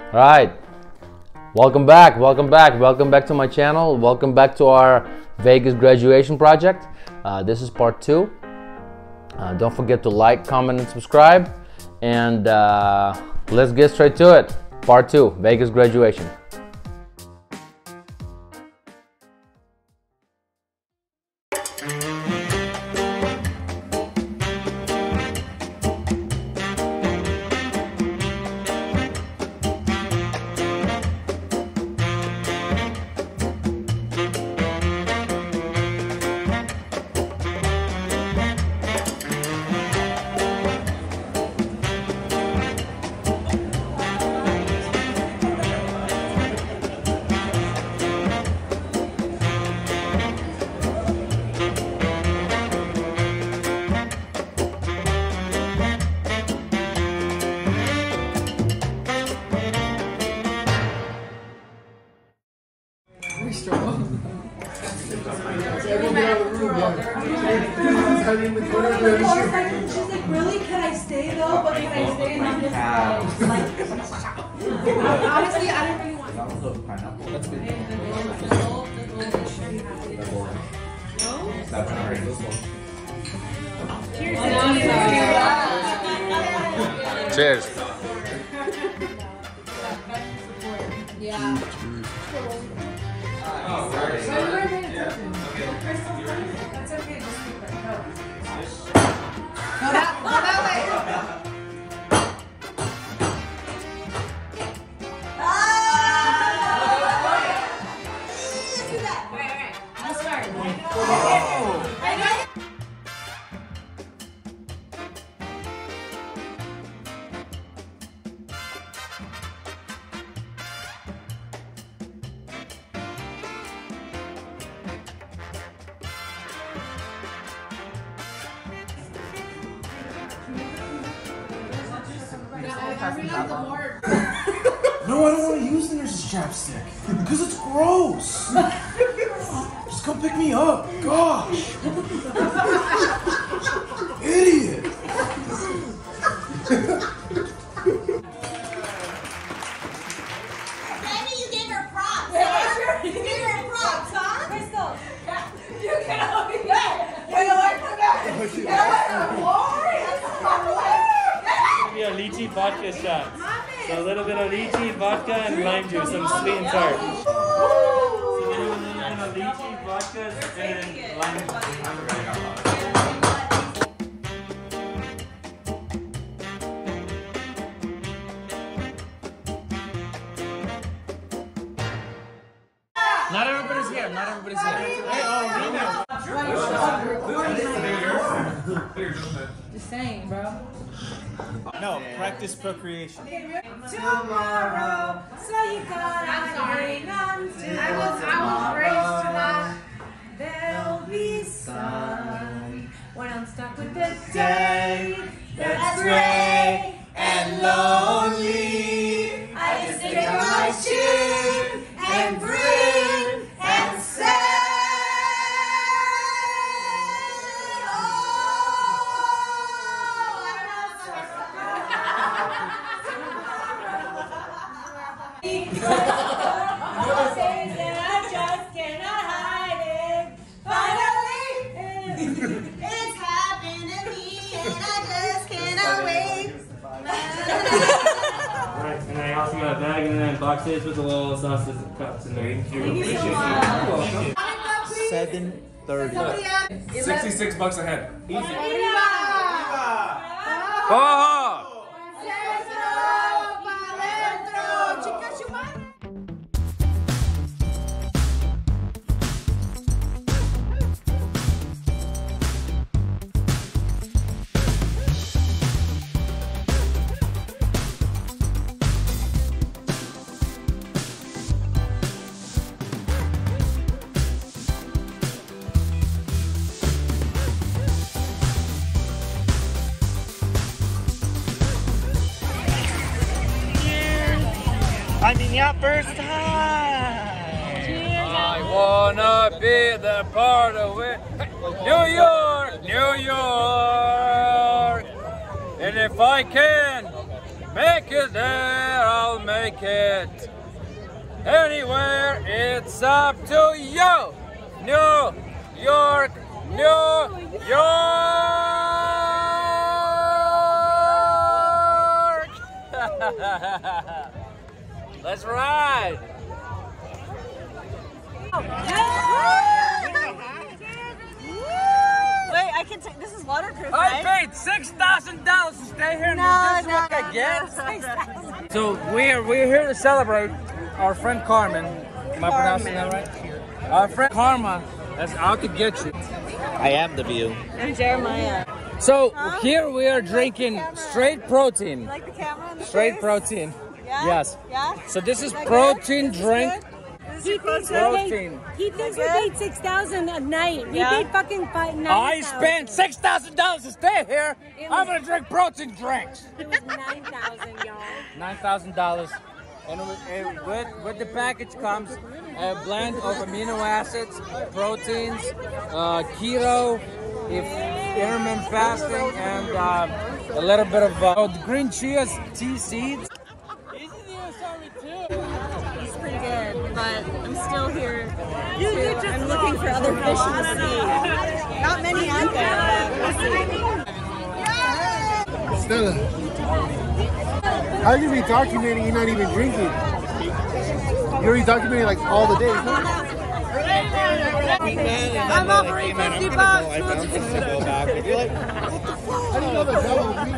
All right, welcome back to my channel. Welcome back to our Vegas graduation project. This is part 2. Don't forget to like, comment, and subscribe, and let's get straight to it. Part 2, Vegas graduation. She's like, really? Can I stay though? But can I stay and I'm just like, honestly, I didn't really want to. That's good. Cheers. Yeah. That's okay, just keep it. Go that way. Do that. Alright. I'll start. No, I don't want to use the nurse's chapstick because it's gross. Just come pick me up. Gosh. Idiot. Maybe you gave her props. Huh? You gave her props, huh? Crystal. You can only get away from that. Get away from A lychee vodka shot. So a little bit of lychee, vodka, and lime juice, some sweet and sour. So then we're going to lychee, vodka, and lime juice. Not everybody's here. Not everybody's here. Just saying, bro. No, practice procreation. Tomorrow, so you gotta hang on to. I will race to that. There'll be sun when I'm stuck with the day that's gray and lonely. I just take my chin and grin and say, It's happened to me and I just cannot wait. Alright, and I also got a bag and then boxes with the little sauces and cups in there. Thank you so much. 7:30. 66 bucks a head. Easy. Oh! I mean, yeah, first time. I wanna be the part of it. New York, New York. And if I can Make it there, I'll make it. Anywhere, it's up to you. New York, New York. Let's ride. Wait, I can take. This is waterproof, I right? paid $6,000 to stay here, and this is what I get. So we're here to celebrate our friend Carmen. Am I pronouncing that right? Our friend Karma is out to get you. I am the view. I'm Jeremiah. So here we are drinking straight protein. Like the camera on the Straight face? protein. Yeah? Yes. Yeah? So this is That protein good? drink. This is He your thinks protein? we Protein. paid, he thinks we Good? paid $6,000 a night. We Yeah? paid fucking $9,000. I spent $6,000 to stay here. It I'm was- gonna drink protein drinks. It was $9,000, y'all. $9,000. And with the package comes a blend of amino acids, proteins, keto, intermittent fasting, and a little bit of green chia tea seeds. He's pretty good, but I'm still here. I'm looking for other fish in the sea. Not many out there, but we'll see. Stella, how are you be documenting you're not even drinking? You're already documenting like all the days, huh? I'm offering $50. I found something to go back. If you're like, How do you know the devil will be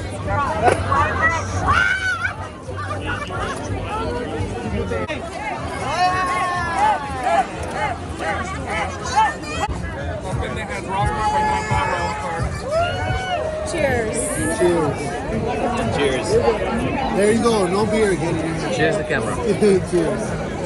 Cheers. Cheers. cheers. There you go. No beer again. Cheers to camera. Cheers.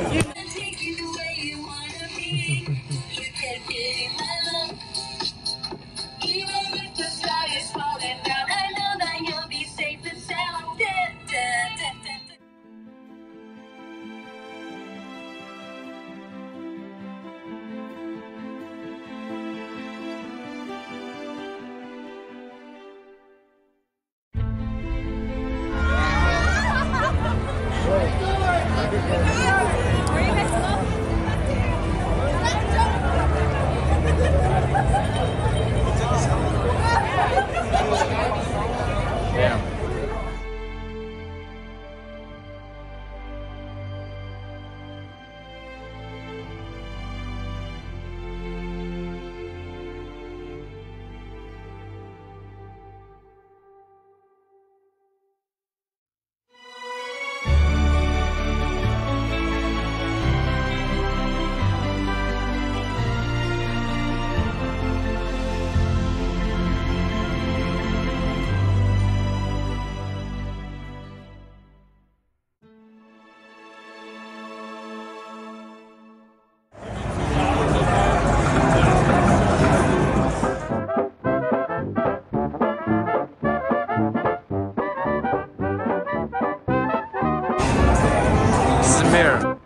Smear.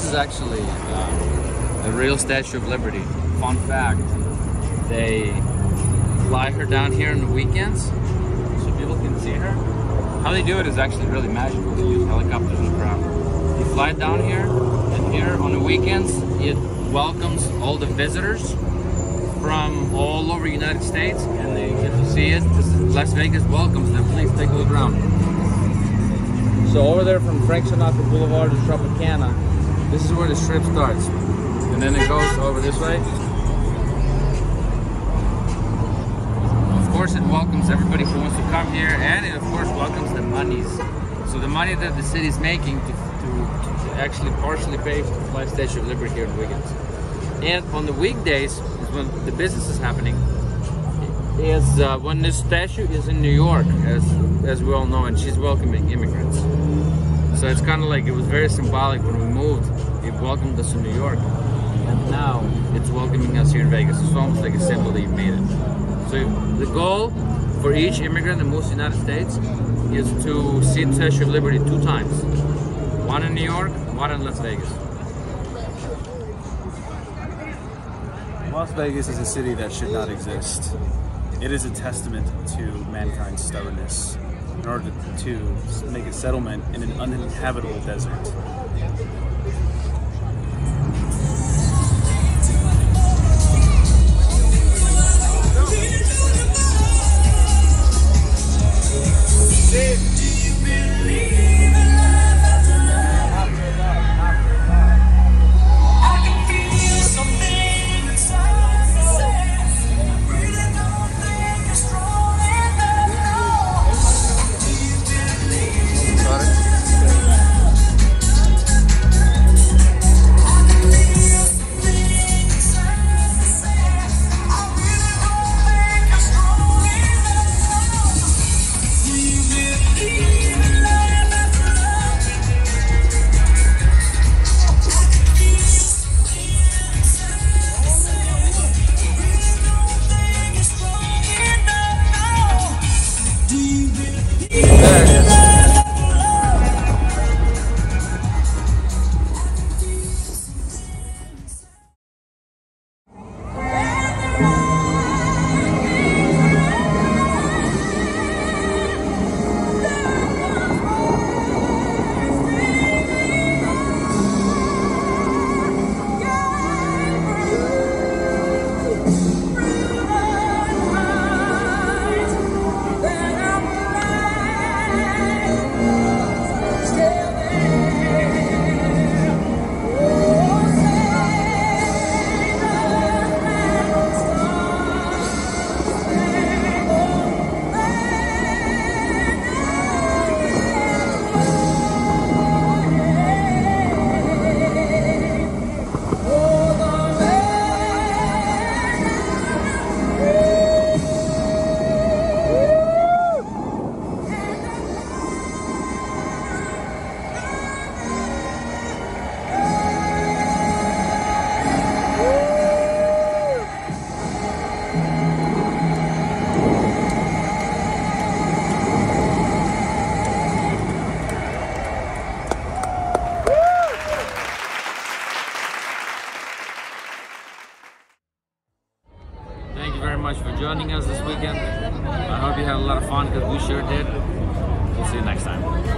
is actually the real Statue of Liberty. Fun fact, they fly her down here on the weekends so people can see her. How they do it is actually really magical. They use helicopters and crowd. They fly down here, and here on the weekends it welcomes all the visitors from all over the United States, and they get to see it. Las Vegas welcomes them. Please take a look around. So over there from Frank Sinatra Boulevard to Tropicana, this is where the strip starts. And then it goes over this way. Of course it welcomes everybody who wants to come here, and it of course welcomes the monies. So the money that the city is making to actually partially pay to fly Statue of Liberty here on the weekends. And on the weekdays is when the business is happening. Is when this statue is in New York, as we all know, and she's welcoming immigrants. So it's kind of like, it was very symbolic when we moved. It welcomed us in New York, and now it's welcoming us here in Vegas. It's almost like a symbol that you made it. So the goal for each immigrant that moves to the United States is to see the Statue of Liberty 2 times. One in New York, one in Las Vegas. Las Vegas is a city that should not exist. It is a testament to mankind's stubbornness in order to make a settlement in an uninhabitable desert. Thank you very much for joining us this weekend. I hope you had a lot of fun, because we sure did. We'll see you next time.